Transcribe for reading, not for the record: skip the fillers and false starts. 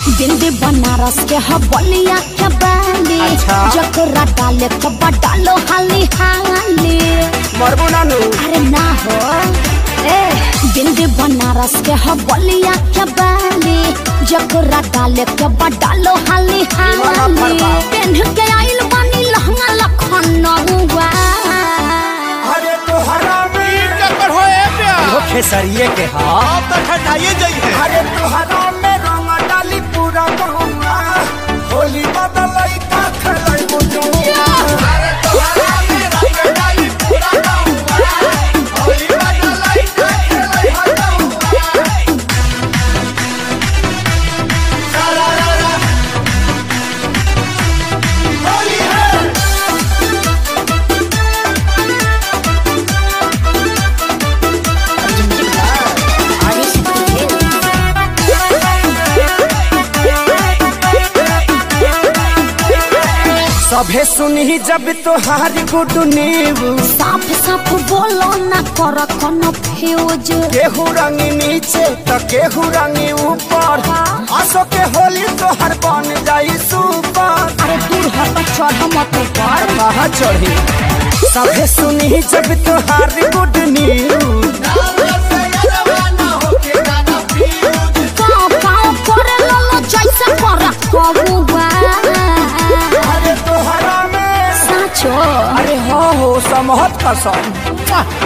बिंदी बनारस के बलिया के बाली जकरा डाले कबा डालो हाली हाली मरबो नानू अरे ना हो ए बिंदी बनारस के बलिया के बाली जकरा डाले कबा डालो हाली हाली पेन के आइल बानी लहंगा लखनऊआ अरे तो हरामी चक्कर होए प्यार वो खेसरिए के हां अब तक हटाइए जाइए अरे तो हराम में रंग डाली पूरा कहूंगा होली बदलाई का खेलाई बुझूंगा अरे तो हराम में रंग डाली पूरा कहूंगा होली बदलाई का खेलाई बुझूंगा सारा रा होली है सभे सुनी जब तोहार गुड न्यूज साफ साफ बोलो ना कर कोनो फ्यूज केहू रंगी नीचे तो केहू रंगी ऊपर आसो के होली तोहर बन जाई सुपर अरे दूर हट चढ़ मत ऊपर कहाँ चढ़ी सभे सुनी जब तोहार गुड न्यूज पाँव करे ललो जैसे कर कबुआ अरे तोहरा में साचो अरे हो समहत कसम